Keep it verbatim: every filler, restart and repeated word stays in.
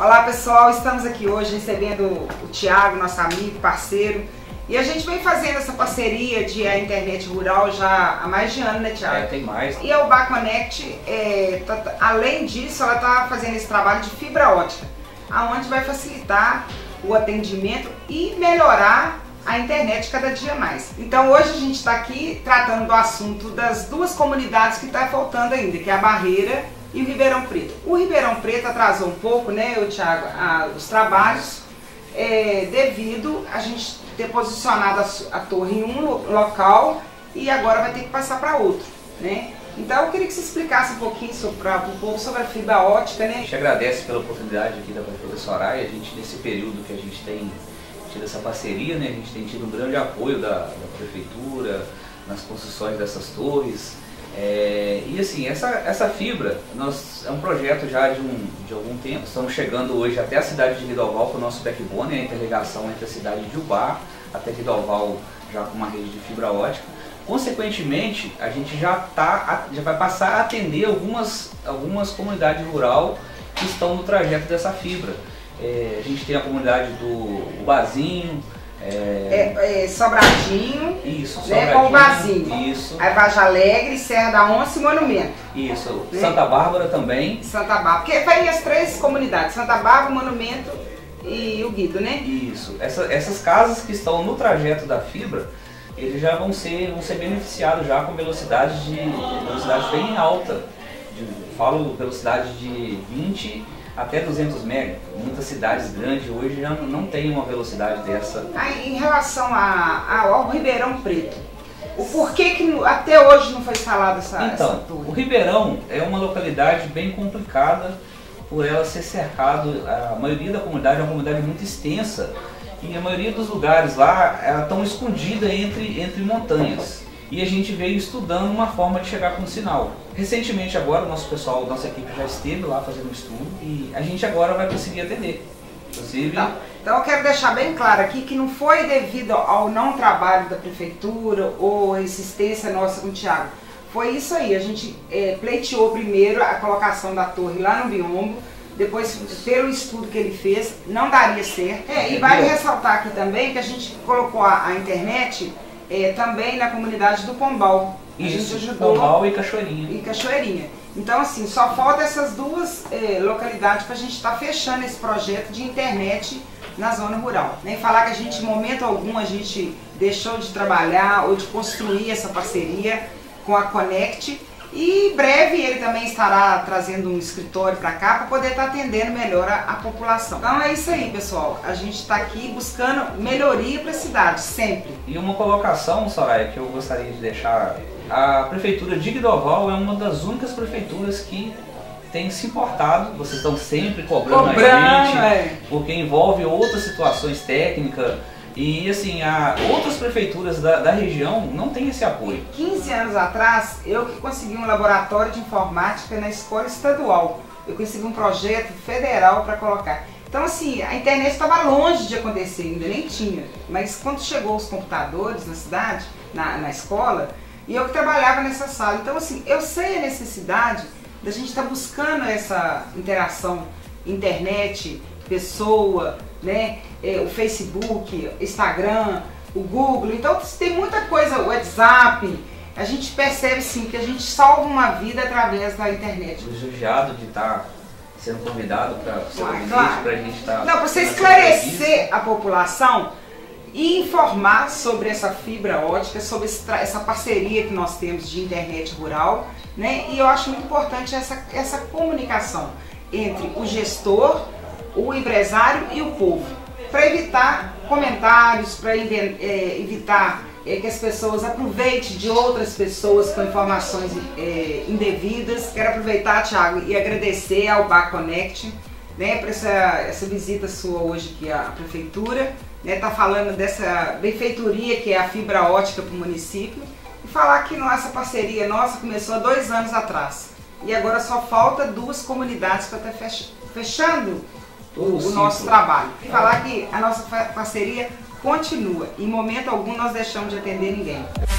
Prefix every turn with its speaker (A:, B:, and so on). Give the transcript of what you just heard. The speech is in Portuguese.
A: Olá pessoal, estamos aqui hoje recebendo o Thiago, nosso amigo, parceiro, e a gente vem fazendo essa parceria de a internet rural já há mais de ano, né Thiago?
B: É, tem mais.
A: E a Ubá Connect, é, tá, além disso, ela está fazendo esse trabalho de fibra ótica, aonde vai facilitar o atendimento e melhorar a internet cada dia mais. Então hoje a gente está aqui tratando do assunto das duas comunidades que está faltando ainda, que é a Barreira e o Ribeirão Preto. O Ribeirão Preto atrasou um pouco, né, o Thiago, a, os trabalhos, é, devido a gente ter posicionado a, a torre em um local e agora vai ter que passar para outro, né? Então eu queria que você explicasse um pouquinho para o povo sobre a fibra ótica, né?
B: A gente agradece pela oportunidade aqui da Prefeitura Soraya. A gente, nesse período que a gente tem tido essa parceria, né, a gente tem tido um grande apoio da, da Prefeitura nas construções dessas torres. É, e assim, essa, essa fibra nós, é um projeto já de, um, de algum tempo. Estamos chegando hoje até a cidade de Guidoval com o nosso backbone, a interligação entre a cidade de Ubá até Guidoval já com uma rede de fibra ótica. Consequentemente, a gente já, tá, já vai passar a atender algumas, algumas comunidades rurais que estão no trajeto dessa fibra. É, a gente tem a comunidade do Ubazinho,
A: É, é, é, Sobradinho,
B: isso,
A: né,
B: Sobradinho,
A: com o Bazinho,
B: isso.
A: aí Vargem Alegre, Serra da Onça e Monumento.
B: Isso,
A: né?
B: Santa Bárbara também.
A: Santa Bárbara, porque vem as três comunidades, Santa Bárbara, Monumento e o Guido, né?
B: Isso, Essa, essas casas que estão no trajeto da fibra, eles já vão ser, vão ser beneficiados já com velocidade, de, velocidade bem alta. De, falo velocidade de vinte até duzentos megas. Muitas cidades grandes hoje já não tem uma velocidade dessa.
A: Aí, em relação a, a, ao Ribeirão Preto, o porquê que até hoje não foi instalada essa,
B: então,
A: essa torre?
B: O Ribeirão é uma localidade bem complicada por ela ser cercado. A maioria da comunidade é uma comunidade muito extensa e a maioria dos lugares lá estão escondidas entre, entre montanhas. E a gente veio estudando uma forma de chegar com o sinal. Recentemente agora, o nosso pessoal, nossa equipe já esteve lá fazendo um estudo e a gente agora vai conseguir atender. Inclusive...
A: Tá. Então eu quero deixar bem claro aqui que não foi devido ao não trabalho da prefeitura ou a insistência nossa com o Thiago. Foi isso aí, a gente é, pleiteou primeiro a colocação da torre lá no biombo, depois pelo estudo que ele fez, não daria certo. É, e vale ressaltar aqui também que a gente colocou a, a internet É, também na comunidade do Pombal. A
B: Isso,
A: gente ajudou,
B: Pombal e Cachoeirinha.
A: E Cachoeirinha. Então assim, só falta essas duas é, localidades para a gente estar tá fechando esse projeto de internet na zona rural. Nem falar que a gente, em momento algum, a gente deixou de trabalhar ou de construir essa parceria com a Connect. E em breve ele também estará trazendo um escritório para cá para poder estar tá atendendo melhor a, a população. Então é isso aí, pessoal. A gente está aqui buscando melhoria para a cidade, sempre.
B: E uma colocação, Soraya, que eu gostaria de deixar. A prefeitura de Guidoval é uma das únicas prefeituras que tem se importado. Vocês estão sempre cobrando, cobrando a gente, é. Porque envolve outras situações técnicas. E assim, a, outras prefeituras da, da região não têm esse apoio.
A: quinze anos atrás, eu que consegui um laboratório de informática na escola estadual. Eu consegui um projeto federal para colocar. Então assim, a internet estava longe de acontecer, ainda nem tinha. Mas quando chegou os computadores na cidade, na, na escola, e eu que trabalhava nessa sala. Então assim, eu sei a necessidade da gente estar tá buscando essa interação, internet, pessoa, né? É, o Facebook, Instagram, o Google, então tem muita coisa, o WhatsApp, a gente percebe sim que a gente salva uma vida através da internet.
B: Lisonjeado de estar sendo convidado para o seu gabinete,
A: claro.
B: para a gente estar...
A: Não, para você esclarecer a população e informar sobre essa fibra ótica, sobre essa parceria que nós temos de internet rural, né? E eu acho muito importante essa, essa comunicação entre o gestor, o empresário e o povo, para evitar comentários, para é, evitar é, que as pessoas aproveitem de outras pessoas com informações é, indevidas. Quero aproveitar, Thiago, e agradecer ao Ubá Connect, né, por essa, essa visita sua hoje aqui à prefeitura, né, tá falando dessa benfeitoria que é a fibra ótica para o município, e falar que nossa parceria nossa começou há dois anos atrás, e agora só falta duas comunidades para estar fechando o, o nosso trabalho. E falar que a nossa parceria continua. Em momento algum nós deixamos de atender ninguém.